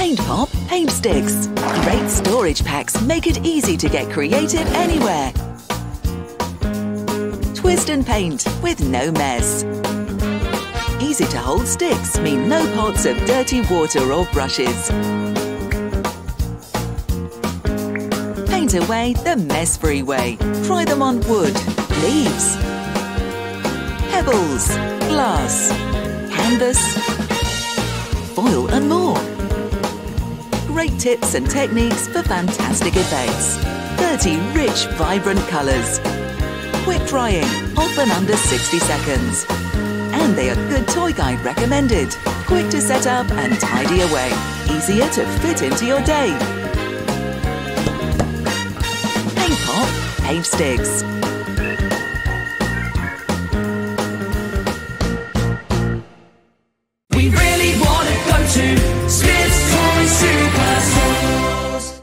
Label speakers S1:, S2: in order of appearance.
S1: Paint Pop Paint Sticks. Great storage packs make it easy to get creative anywhere. Twist and paint with no mess. Easy to hold sticks mean no pots of dirty water or brushes. Paint away the mess-free way. Try them on wood, leaves, pebbles, glass, canvas, foil and more. Great tips and techniques for fantastic effects. 30 rich, vibrant colours. Quick drying, often under 60 seconds. And they are good toy guide recommended. Quick to set up and tidy away. Easier to fit into your day. Paint Pop Paint Sticks.